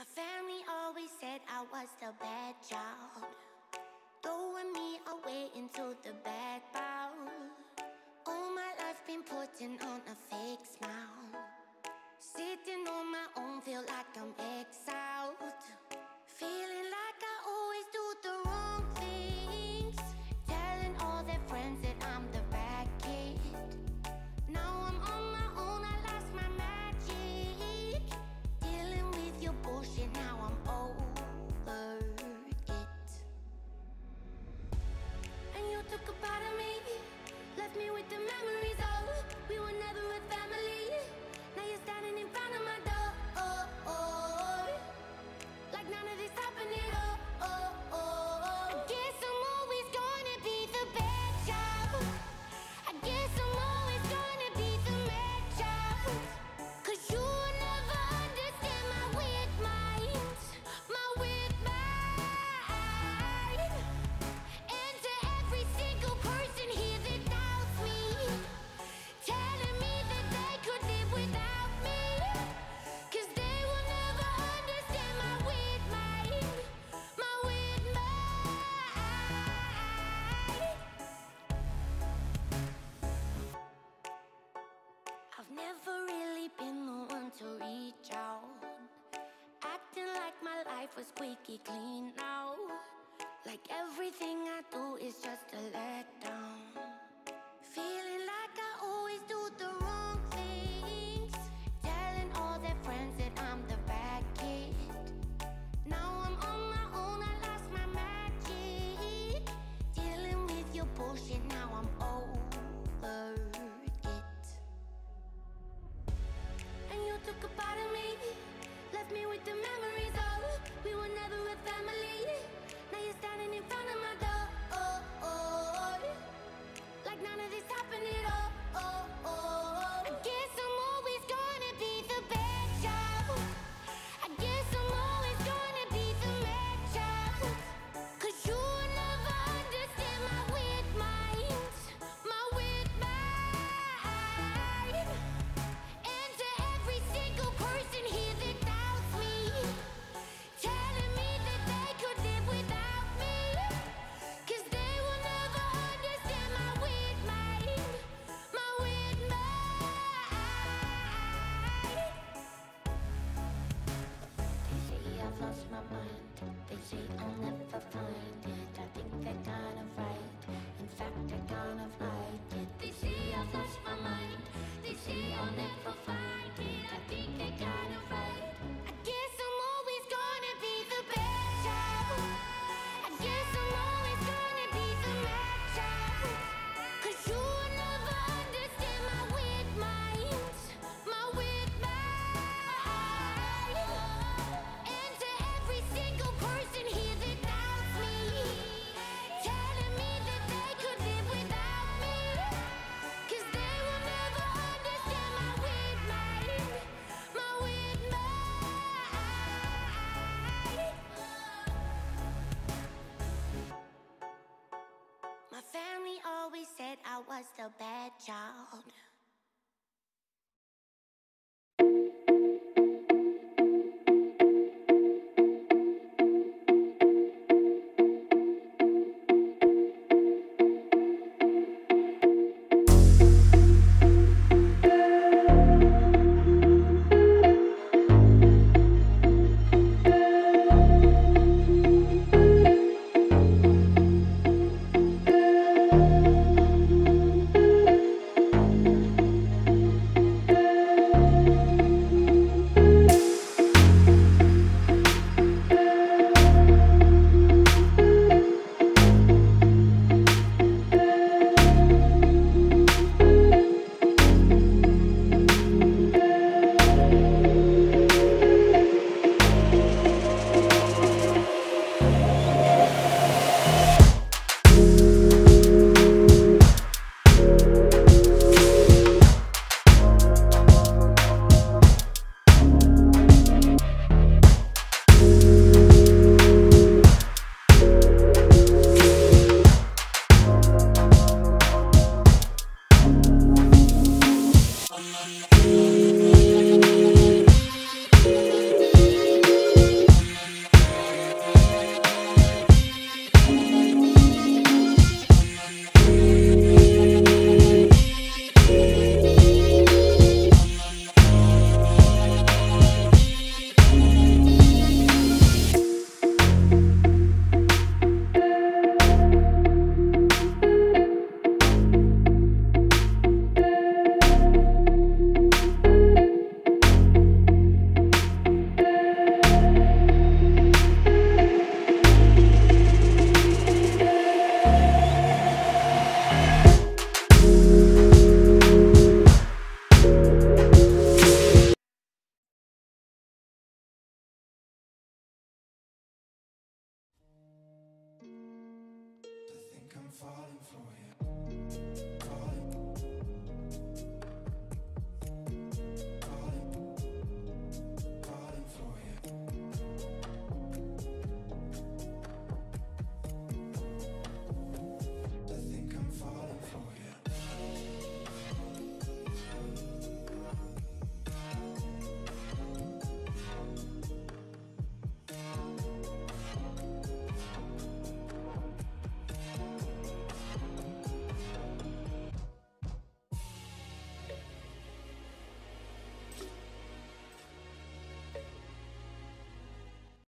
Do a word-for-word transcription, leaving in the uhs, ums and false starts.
My family always said I was the bad child, throwing me away into the bad bowl. All my life been putting on a fake smile, sitting on my own, feel like I'm exiled, feeling like I always do the wrong things, telling all their friends that I'm the bad kid. Now I'm on my own, I lost my magic, dealing with your bullshit, now I'm over it. And you took a part of me, left me with the memories of we were never a family. Now you're standing in front of my door, oh, oh, like none of this happened at all. Oh, oh, oh. I guess I'm always gonna be the bad child. I guess I'm always gonna be the mad child, 'cause you will never understand my weird mind, my weird mind. And to every single person here that doubts me, telling me that they could live without me, 'cause they will never understand my weird mind, my weird mind. I've never really been the one to reach out, acting like my life was squeaky clean now, like everything I do is just a letdown, feeling like I always do the wrong things, telling all their friends that I'm the bad kid. Now I'm on my own, I lost my magic, dealing with your bullshit, now I'm over it. And you took a part of me, left me with the memories of we were never a family. Now you're standing in front of my door, oh, oh, like none of this happened at all. Oh, oh, I guess I'm always gonna be the bad child. I guess I'm always gonna be the mad child, 'cause you will never understand my weird mind, my weird mind. And to every single person here that doubts me, telling me that they could live without me, 'cause they will never understand my weird mind, my weird mind. They say I've lost my mind, they say I'll never find it. I think they're kind of right, in fact they're kind of like it. They say I've lost my mind, they say I'll never find it. I think they're kind of right. I guess I'm always gonna be the bad child. I guess I'm always gonna be the mad child, 'cause you will never understand my weird mind, my weird mind. And to every single person here that doubts me, telling me that they could live without me, 'cause they will never understand my weird mind, my weird mind. My family always said I was the bad child. falling for you.